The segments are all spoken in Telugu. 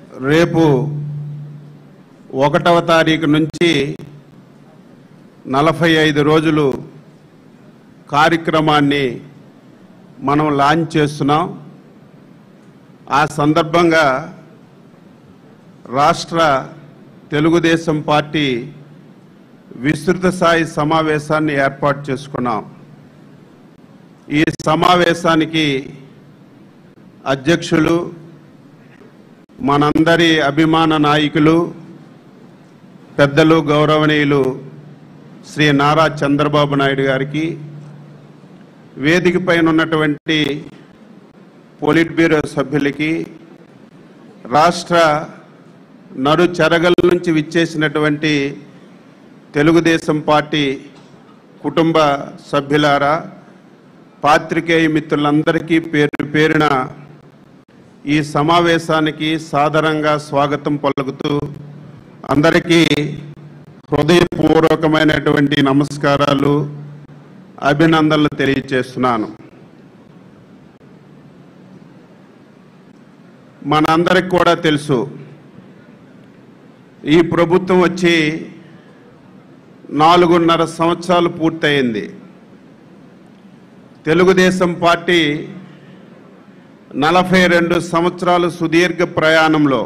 రేపు 1వ తారీఖు నుంచి 45 రోజులు కార్యక్రమాన్ని మనం లాంచ్ చేస్తున్నాం. ఆ సందర్భంగా రాష్ట్ర తెలుగుదేశం పార్టీ విస్తృత స్థాయి సమావేశాన్ని ఏర్పాటు చేసుకున్నాం. ఈ సమావేశానికి అధ్యక్షులు మనందరి అభిమాన నాయకులు పెద్దలు గౌరవనీయులు శ్రీ నారా చంద్రబాబు నాయుడు గారికి, వేదిక పైన ఉన్నటువంటి పోలిట్ బ్యూరో సభ్యులకి, రాష్ట్ర నడు చెరగల నుంచి విచ్చేసినటువంటి తెలుగుదేశం పార్టీ కుటుంబ సభ్యులారా, పాత్రికేయ మిత్రులందరికీ పేరు పేరున ఈ సమావేశానికి సాదరంగా స్వాగతం పలుకుతూ అందరికీ హృదయపూర్వకమైనటువంటి నమస్కారాలు, అభినందనలు తెలియజేస్తున్నాను. మనందరికి కూడా తెలుసు, ఈ ప్రభుత్వం వచ్చి 4.5 సంవత్సరాలు పూర్తయింది. తెలుగుదేశం పార్టీ 42 సంవత్సరాలు సుదీర్ఘ ప్రయాణంలో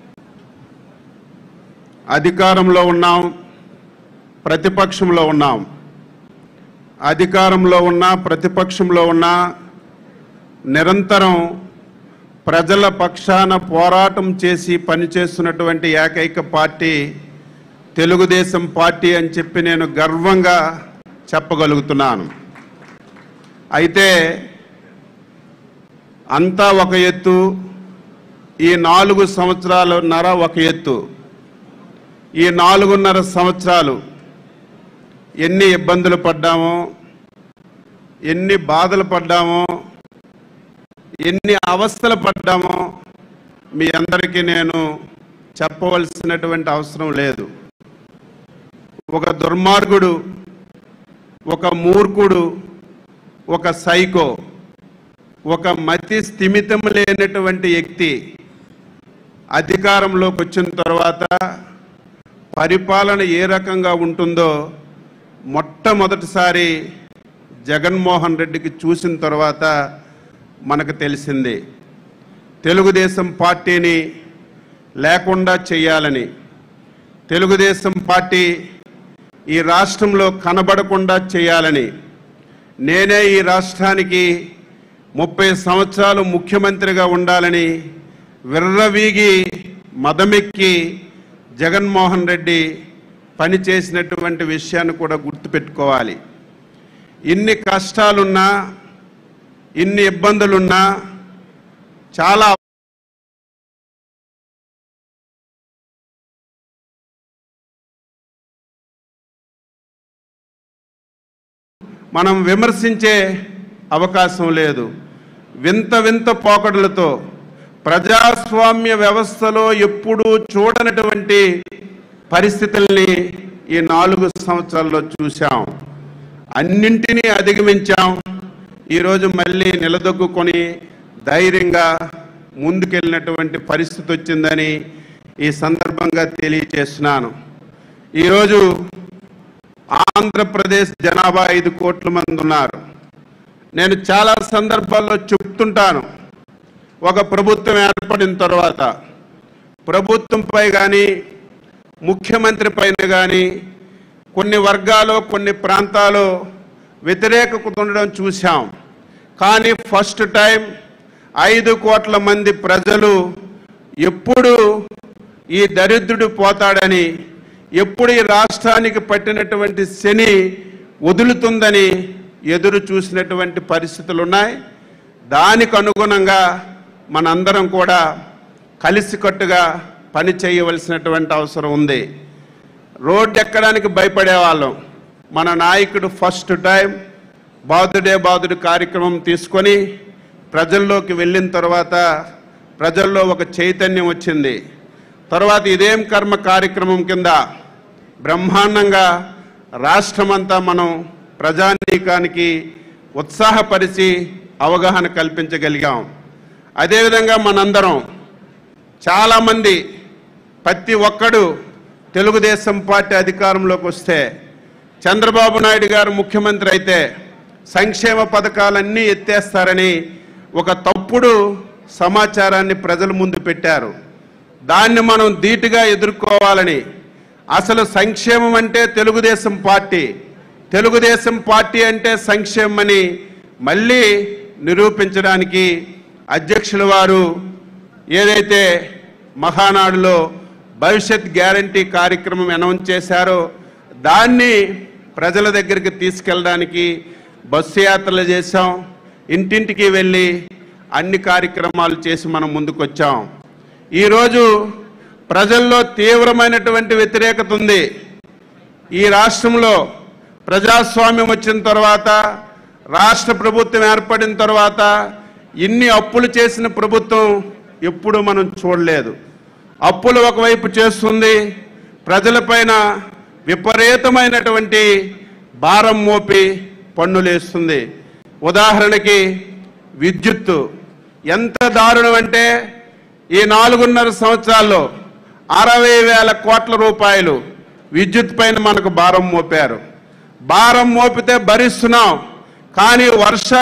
అధికారంలో ఉన్నాం, ప్రతిపక్షంలో ఉన్నాం. అధికారంలో ఉన్నా ప్రతిపక్షంలో ఉన్నా నిరంతరం ప్రజల పక్షాన పోరాటం చేసి పనిచేస్తున్నటువంటి ఏకైక పార్టీ తెలుగుదేశం పార్టీ అని చెప్పి నేను గర్వంగా చెప్పగలుగుతున్నాను. అయితే అంతా ఒక ఎత్తు, ఈ 4 సంవత్సరాలున్నర ఒక ఎత్తు. ఈ 4.5 సంవత్సరాలు ఎన్ని ఇబ్బందులు పడ్డామో, ఎన్ని బాధలు పడ్డామో, ఎన్ని అవస్థలు పడ్డామో మీ అందరికీ నేను చెప్పవలసినటువంటి అవసరం లేదు. ఒక దుర్మార్గుడు, ఒక మూర్ఖుడు, ఒక సైకో, ఒక మతి స్థిమితం లేనటువంటి వ్యక్తి అధికారంలోకి వచ్చిన తర్వాత పరిపాలన ఏ రకంగా ఉంటుందో మొట్టమొదటిసారి జగన్మోహన్ రెడ్డికి చూసిన తర్వాత మనకు తెలిసింది. తెలుగుదేశం పార్టీని లేకుండా చేయాలని, తెలుగుదేశం పార్టీ ఈ రాష్ట్రంలో కనబడకుండా చేయాలని, నేనే ఈ రాష్ట్రానికి 30 సంవత్సరాలు ముఖ్యమంత్రిగా ఉండాలని విర్రవీగి మదమెక్కి జగన్మోహన్ రెడ్డి పనిచేసినటువంటి విషయాన్ని కూడా గుర్తుపెట్టుకోవాలి. ఇన్ని కష్టాలున్నా, ఇన్ని ఇబ్బందులున్నా, చాలా మనం విమర్శించే అవకాశం లేదు. వింత వింత పోకడలతో ప్రజాస్వామ్య వ్యవస్థలో ఎప్పుడూ చూడనటువంటి పరిస్థితుల్ని ఈ 4 సంవత్సరాల్లో చూశాం. అన్నింటినీ అధిగమించాం. ఈరోజు మళ్ళీ నిలదొక్కుని ధైర్యంగా ముందుకెళ్ళినటువంటి పరిస్థితి వచ్చిందని ఈ సందర్భంగా తెలియజేస్తున్నాను. ఈరోజు ఆంధ్రప్రదేశ్ జనాభా 5 కోట్ల మంది ఉన్నారు. నేను చాలా సందర్భాల్లో చెప్తుంటాను, ఒక ప్రభుత్వం ఏర్పడిన తర్వాత ప్రభుత్వంపై కానీ ముఖ్యమంత్రి పైన కానీ కొన్ని వర్గాలు, కొన్ని ప్రాంతాలు వ్యతిరేకత ఉండడం చూశాం. కానీ ఫస్ట్ టైం 5 కోట్ల మంది ప్రజలు ఎప్పుడు ఈ దరిద్రుడు పోతాడని, ఎప్పుడు ఈ రాష్ట్రానికి పట్టినటువంటి శని వదులుతుందని ఎదురు చూసినటువంటి పరిస్థితులు ఉన్నాయి. దానికి అనుగుణంగా మనందరం కూడా కలిసికట్టుగా పని చేయవలసినటువంటి అవసరం ఉంది. రోడ్డు ఎక్కడానికి భయపడేవాళ్ళం. మన నాయకుడు ఫస్ట్ టైం బాదుడే కార్యక్రమం తీసుకొని ప్రజల్లోకి వెళ్ళిన తర్వాత ప్రజల్లో ఒక చైతన్యం వచ్చింది. తర్వాత ఇదేం కర్మ కార్యక్రమం కింద బ్రహ్మాండంగా రాష్ట్రమంతా మనం ప్రజానీకానికి ఉత్సాహపరిచి అవగాహన కల్పించగలిగాం. అదేవిధంగా మనందరం చాలామంది ప్రతి ఒక్కడు తెలుగుదేశం పార్టీ అధికారంలోకి వస్తే చంద్రబాబు నాయుడు గారు ముఖ్యమంత్రి అయితే సంక్షేమ పథకాలన్నీ ఎత్తేస్తారని ఒక తప్పుడు సమాచారాన్ని ప్రజల ముందు పెట్టారు. దాన్ని మనం ధీటుగా ఎదుర్కోవాలని, అసలు సంక్షేమం అంటే తెలుగుదేశం పార్టీ అంటే సంక్షేమం అని మళ్ళీ నిరూపించడానికి అధ్యక్షుల వారు ఏదైతే మహానాడులో భవిష్యత్ గ్యారంటీ కార్యక్రమం అనౌన్స్ చేశారో దాన్ని ప్రజల దగ్గరికి తీసుకెళ్ళడానికి బస్సు యాత్రలు చేశాం, ఇంటింటికి వెళ్ళి అన్ని కార్యక్రమాలు చేసి మనం ముందుకొచ్చాం. ఈరోజు ప్రజల్లో తీవ్రమైనటువంటి వ్యతిరేకత ఉంది. ఈ రాష్ట్రంలో ప్రజాస్వామ్యం వచ్చిన తర్వాత, రాష్ట్ర ప్రభుత్వం ఏర్పడిన తర్వాత ఇన్ని అప్పులు చేసిన ప్రభుత్వం ఎప్పుడు మనం చూడలేదు. అప్పులు ఒకవైపు చేస్తుంది, ప్రజలపైన విపరీతమైనటువంటి భారం మోపి పన్నులేస్తుంది. ఉదాహరణకి విద్యుత్తు ఎంత దారుణం అంటే ఈ 4.5 సంవత్సరాల్లో 60,000 కోట్ల రూపాయలు విద్యుత్ పైన మనకు భారం మోపారు. భారం మోపితే భరిస్తున్నాం, కానీ